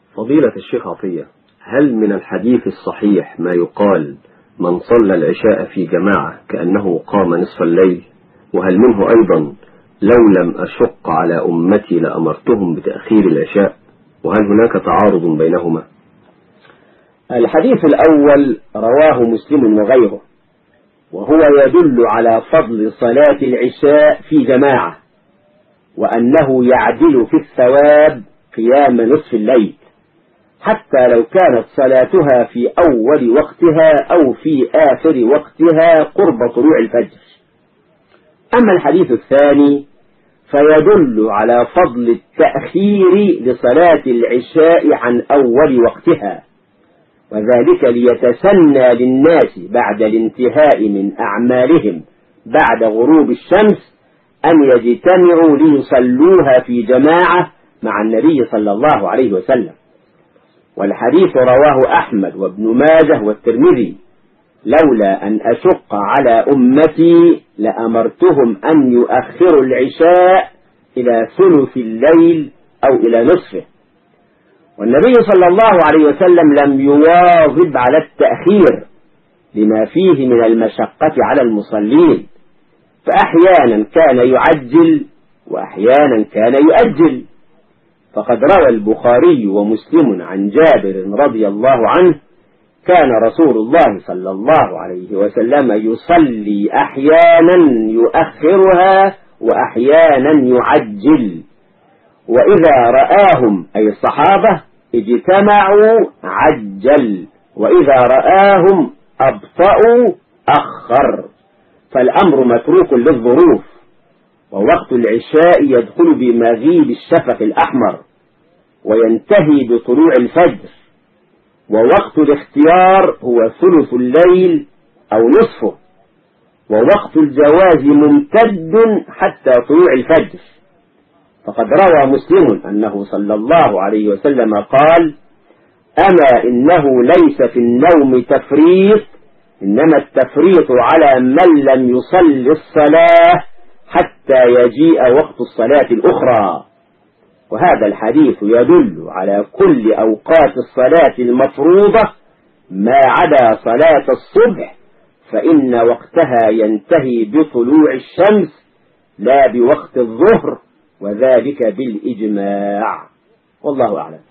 فضيلة الشيخ عطية، هل من الحديث الصحيح ما يقال من صلى العشاء في جماعة كأنه قام نصف الليل؟ وهل منه أيضا لو لم أشق على أمتي لأمرتهم بتأخير العشاء؟ وهل هناك تعارض بينهما؟ الحديث الأول رواه مسلم وغيره، وهو يدل على فضل صلاة العشاء في جماعة، وأنه يعدل في الثواب قيام نصف الليل، حتى لو كانت صلاتها في أول وقتها أو في آخر وقتها قرب طلوع الفجر. أما الحديث الثاني فيدل على فضل التأخير لصلاة العشاء عن أول وقتها، وذلك ليتسنى للناس بعد الانتهاء من أعمالهم بعد غروب الشمس أن يجتمعوا ليصلوها في جماعة مع النبي صلى الله عليه وسلم. والحديث رواه أحمد وابن ماجه والترمذي: لولا أن أشق على أمتي لأمرتهم أن يؤخروا العشاء إلى ثلث الليل أو إلى نصفه. والنبي صلى الله عليه وسلم لم يواظب على التأخير لما فيه من المشقة على المصلين، فأحيانا كان يعجل وأحيانا كان يؤجل. فقد روى البخاري ومسلم عن جابر رضي الله عنه: كان رسول الله صلى الله عليه وسلم يصلي أحيانا يؤخرها وأحيانا يعجل، وإذا رآهم أي الصحابة اجتمعوا عجل، وإذا رآهم أبطأوا أخر، فالأمر متروك للظروف. ووقت العشاء يدخل بمغيب الشفق الأحمر وينتهي بطلوع الفجر، ووقت الاختيار هو ثلث الليل أو نصفه، ووقت الجواز ممتد حتى طلوع الفجر. فقد روى مسلم أنه صلى الله عليه وسلم قال: أما إنه ليس في النوم تفريط، إنما التفريط على من لم يصل الصلاة حتى يجيء وقت الصلاة الأخرى. وهذا الحديث يدل على كل أوقات الصلاة المفروضة ما عدا صلاة الصبح، فإن وقتها ينتهي بطلوع الشمس لا بوقت الظهر، وذلك بالإجماع، والله أعلم.